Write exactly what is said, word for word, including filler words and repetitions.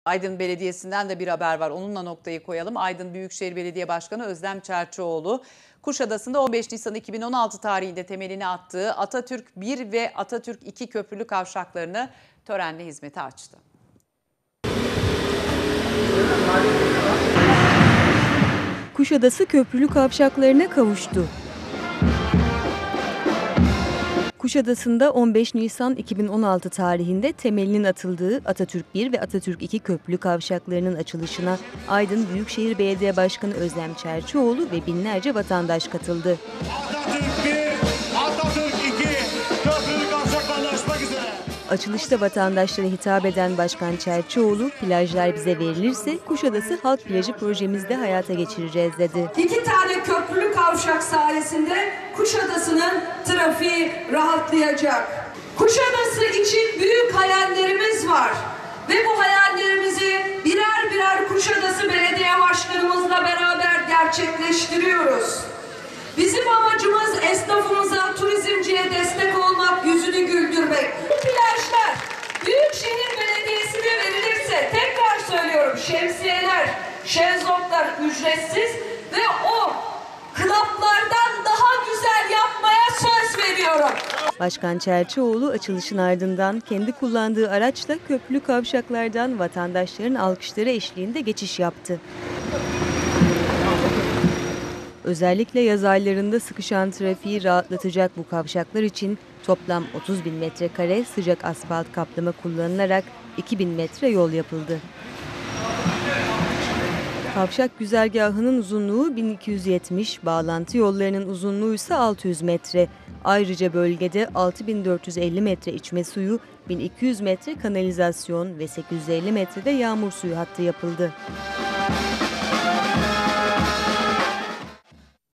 Aydın Belediyesi'nden de bir haber var. Onunla noktayı koyalım. Aydın Büyükşehir Belediye Başkanı Özlem Çerçioğlu, Kuşadası'nda on beş Nisan iki bin on altı tarihinde temelini attığı Atatürk bir ve Atatürk iki köprülü kavşaklarını törenle hizmete açtı. Kuşadası köprülü kavşaklarına kavuştu. Kuşadası'nda on beş Nisan iki bin on altı tarihinde temelinin atıldığı Atatürk bir ve Atatürk iki köprülü kavşaklarının açılışına Aydın Büyükşehir Belediye Başkanı Özlem Çerçioğlu ve binlerce vatandaş katıldı. Atatürk bir, Atatürk iki köprülü kavşaklarla açmak üzere. Açılışta vatandaşlara hitap eden Başkan Çerçioğlu, plajlar bize verilirse Kuşadası Halk Plajı projemizde hayata geçireceğiz dedi. İki tane köprülü kavşak sayesinde Kuşadası'nın trafiği rahatlayacak. Kuşadası için büyük hayallerimiz var ve bu hayallerimizi birer birer Kuşadası Belediye Başkanımızla beraber gerçekleştiriyoruz. Bizim amacımız esnafımıza, turizmciye destek olmak, yüzünü güldürmek. Bu plajlar Büyükşehir Belediyesi'ne verilirse, tekrar söylüyorum, şemsiyeler, şezlonglar ücretsiz ve o klaplardan daha güzel yapmaya söz veriyorum. Başkan Çerçioğlu açılışın ardından kendi kullandığı araçla köprülü kavşaklardan vatandaşların alkışları eşliğinde geçiş yaptı. Özellikle yaz aylarında sıkışan trafiği rahatlatacak bu kavşaklar için toplam otuz bin metrekare sıcak asfalt kaplama kullanılarak iki bin metre yol yapıldı. Kavşak güzergahının uzunluğu bin iki yüz yetmiş, bağlantı yollarının uzunluğu ise altı yüz metre. Ayrıca bölgede altı bin dört yüz elli metre içme suyu, bin iki yüz metre kanalizasyon ve sekiz yüz elli metrede yağmur suyu hattı yapıldı.